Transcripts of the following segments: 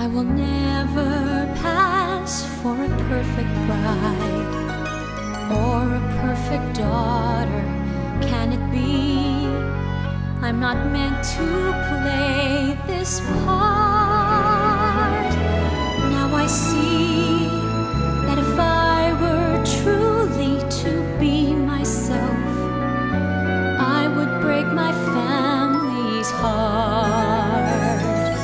I will never pass for a perfect bride or a perfect daughter. Can it be? I'm not meant to play this part. Now I see that if I were truly to be myself, I would break my family's heart.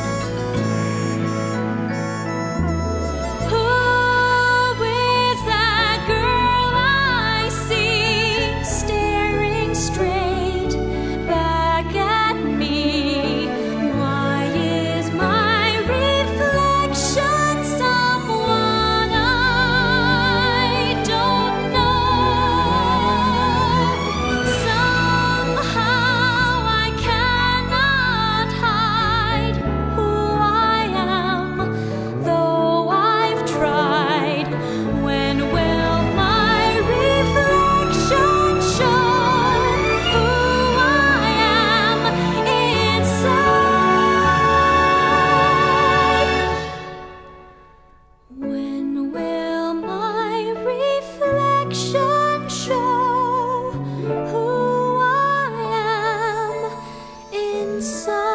Who is that girl I see staring straight back at me? Why is my reflection someone I don't know? Somehow I cannot hide who I am, though I've tried. When will my reflection show who I am inside? When will my reflection show who I am inside?